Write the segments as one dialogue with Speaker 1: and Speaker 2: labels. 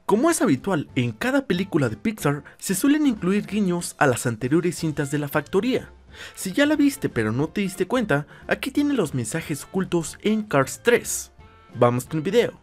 Speaker 1: Como es habitual en cada película de Pixar, se suelen incluir guiños a las anteriores cintas de la factoría. Si ya la viste pero no te diste cuenta, aquí tienen los mensajes ocultos en Cars 3. Vamos con el video.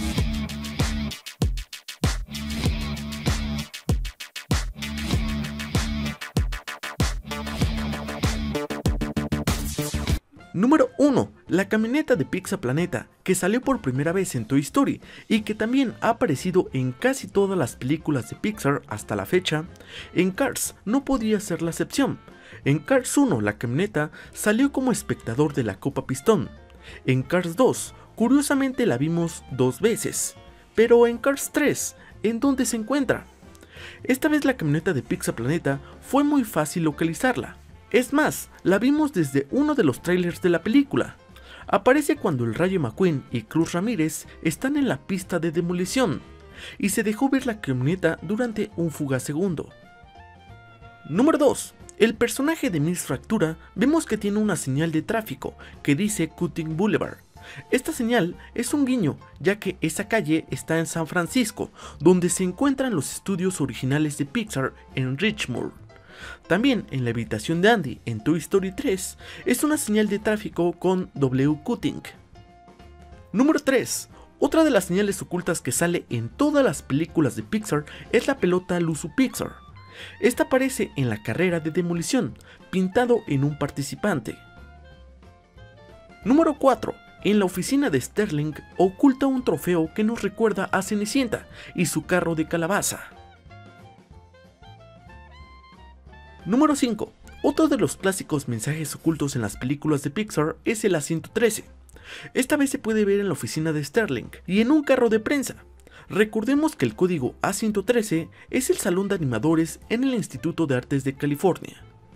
Speaker 1: Número 1. La camioneta de Pizza Planeta, que salió por primera vez en Toy Story y que también ha aparecido en casi todas las películas de Pixar hasta la fecha. En Cars no podía ser la excepción. En Cars 1 la camioneta salió como espectador de la Copa Pistón. En Cars 2 curiosamente la vimos 2 veces. Pero en Cars 3, ¿en dónde se encuentra? Esta vez la camioneta de Pizza Planeta fue muy fácil localizarla. Es más, la vimos desde uno de los trailers de la película. Aparece cuando el Rayo McQueen y Cruz Ramírez están en la pista de demolición, y se dejó ver la camioneta durante un fugaz segundo. Número 2. El personaje de Miss Fractura vemos que tiene una señal de tráfico que dice Cutting Boulevard. Esta señal es un guiño, ya que esa calle está en San Francisco, donde se encuentran los estudios originales de Pixar en Richmond. También en la habitación de Andy en Toy Story 3 es una señal de tráfico con W Cutting. Número 3. Otra de las señales ocultas que sale en todas las películas de Pixar es la pelota Luzu Pixar. Esta aparece en la carrera de demolición, pintado en un participante. Número 4. En la oficina de Sterling oculta un trofeo que nos recuerda a Cenicienta y su carro de calabaza. Número 5. Otro de los clásicos mensajes ocultos en las películas de Pixar es el asiento 13. Esta vez se puede ver en la oficina de Sterling y en un carro de prensa. Recordemos que el código A113 es el salón de animadores en el Instituto de Artes de California.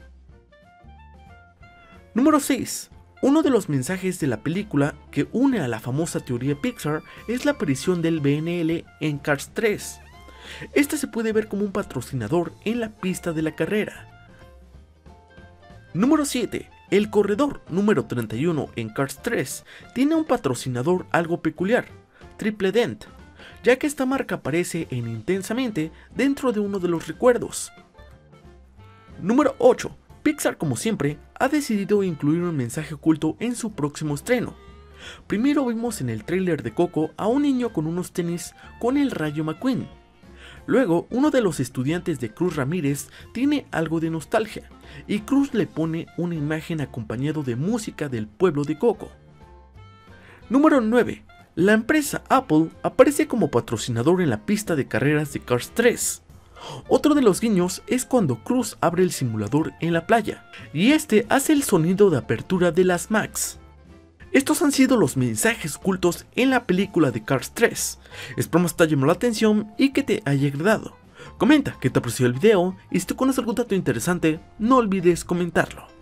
Speaker 1: Número 6. Uno de los mensajes de la película que une a la famosa teoría Pixar es la aparición del BNL en Cars 3. Este se puede ver como un patrocinador en la pista de la carrera. Número 7. El corredor número 31 en Cars 3 tiene un patrocinador algo peculiar, Triple Dent, ya que esta marca aparece en Intensamente dentro de uno de los recuerdos. Número 8. Pixar, como siempre, ha decidido incluir un mensaje oculto en su próximo estreno. Primero vimos en el tráiler de Coco a un niño con unos tenis con el Rayo McQueen. Luego, uno de los estudiantes de Cruz Ramírez tiene algo de nostalgia, y Cruz le pone una imagen acompañado de música del pueblo de Coco. Número 9. La empresa Apple aparece como patrocinador en la pista de carreras de Cars 3. Otro de los guiños es cuando Cruz abre el simulador en la playa, y este hace el sonido de apertura de las Max. Estos han sido los mensajes ocultos en la película de Cars 3. Esperamos que te haya llamado la atención y que te haya agradado. Comenta qué te pareció el video y si tú conoces algún dato interesante, no olvides comentarlo.